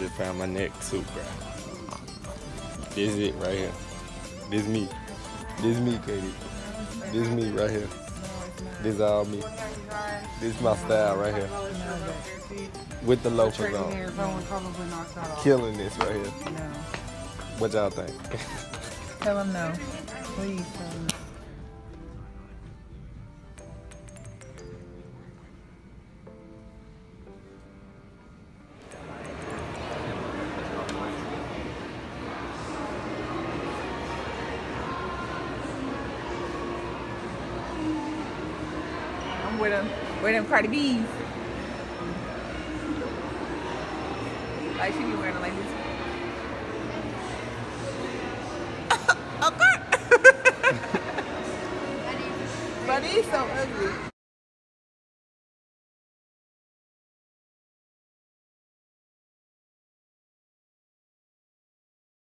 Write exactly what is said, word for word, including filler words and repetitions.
just found my neck too, bro. This is it right here. This me. This me, Katie. This me right here. This all me. This my style right here. With the loafers on. Killing this right here. No. What y'all think? Tell them no. Please tell them no. I'm with them. With them Cardi B's. Like she be wearing them like this. Okay. But he's so ugly.